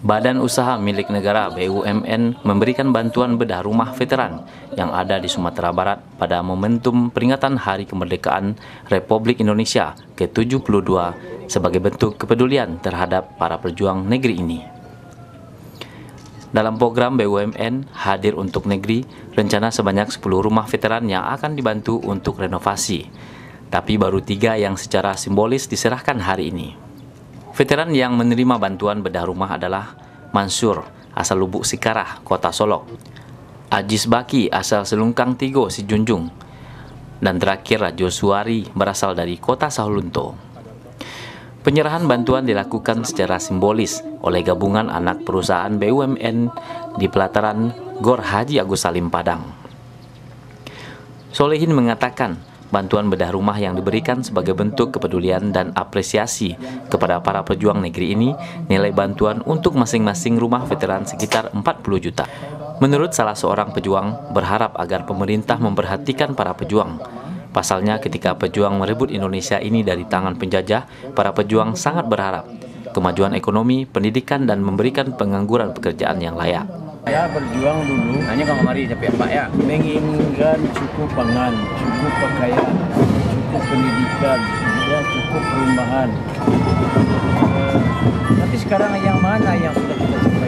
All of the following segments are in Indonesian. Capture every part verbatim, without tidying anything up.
Badan Usaha Milik Negara B U M N memberikan bantuan bedah rumah veteran yang ada di Sumatera Barat pada momentum peringatan Hari Kemerdekaan Republik Indonesia ke tujuh puluh dua sebagai bentuk kepedulian terhadap para pejuang negeri ini. Dalam program B U M N Hadir untuk Negeri, rencana sebanyak sepuluh rumah veteran yang akan dibantu untuk renovasi, tapi baru tiga yang secara simbolis diserahkan hari ini. Veteran yang menerima bantuan bedah rumah adalah Mansur, asal Lubuk Sikarah, Kota Solok, Ajis Baki, asal Selungkang Tigo, Sijunjung, dan terakhir Rajo Suari, berasal dari Kota Sahulunto. Penyerahan bantuan dilakukan secara simbolis oleh gabungan anak perusahaan B U M N di pelataran Gor Haji Agus Salim Padang. Solehin mengatakan, bantuan bedah rumah yang diberikan sebagai bentuk kepedulian dan apresiasi kepada para pejuang negeri ini, nilai bantuan untuk masing-masing rumah veteran sekitar empat puluh juta. Menurut salah seorang pejuang, berharap agar pemerintah memperhatikan para pejuang. Pasalnya ketika pejuang merebut Indonesia ini dari tangan penjajah, para pejuang sangat berharap kemajuan ekonomi, pendidikan, dan memberikan pengangguran pekerjaan yang layak. Saya berjuang dulu, hanya kalau mari tapi Pak ya, menginginkan cukup pangan, cukup pakaian, cukup pendidikan, ya cukup perumahan. Uh, tapi sekarang yang mana yang sudah kita capai?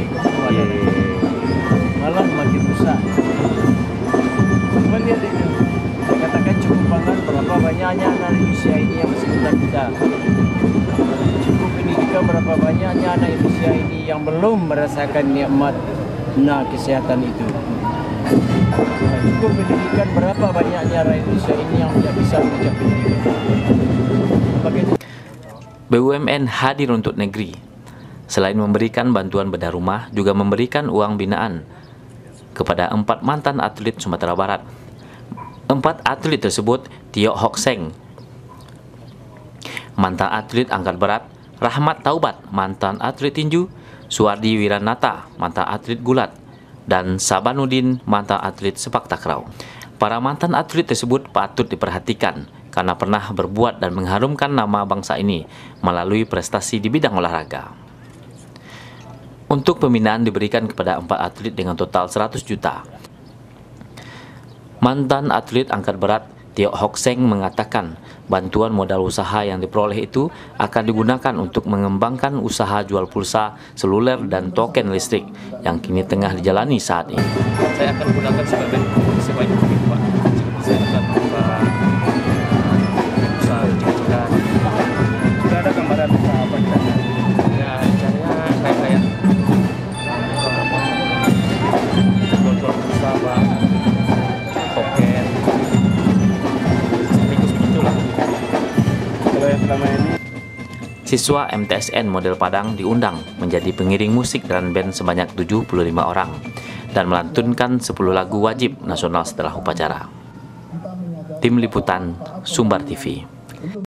Malah makin rusak. Coba lihat ini, saya katakan cukup pangan, berapa banyaknya anak Indonesia ini yang masih muda-muda. Cukup pendidikan, berapa banyaknya anak Indonesia ini yang belum merasakan nikmat nah kesehatan itu. Cukup pendidikan, berapa banyaknya rakyat Indonesia ini yang tidak bisa mencapai pendidikan. B U M N hadir untuk negeri. Selain memberikan bantuan bedah rumah, juga memberikan uang binaan kepada empat mantan atlet Sumatera Barat. Empat atlet tersebut Tio Hok Seng, mantan atlet angkat berat; Rahmat Taubat, mantan atlet tinju; Suardi Wiranata, mantan atlet gulat; dan Sabanudin, mantan atlet sepak takraw. Para mantan atlet tersebut patut diperhatikan karena pernah berbuat dan mengharumkan nama bangsa ini melalui prestasi di bidang olahraga. Untuk pembinaan diberikan kepada empat atlet dengan total seratus juta. Mantan atlet angkat berat Tio Hok Seng mengatakan bantuan modal usaha yang diperoleh itu akan digunakan untuk mengembangkan usaha jual pulsa, seluler, dan token listrik yang kini tengah dijalani saat ini. Saya akan gunakan sebagai sebaik mungkin Pak. Saya akan membuka usaha kecil-kecilan. Sudah ada gambaran usaha apa kita? Ya, caranya kayak kayak jual-jual pulsa Pak, token. Siswa M T S N model Padang diundang menjadi pengiring musik dan band sebanyak tujuh puluh lima orang dan melantunkan sepuluh lagu wajib nasional setelah upacara. Tim Liputan Sumbar T V.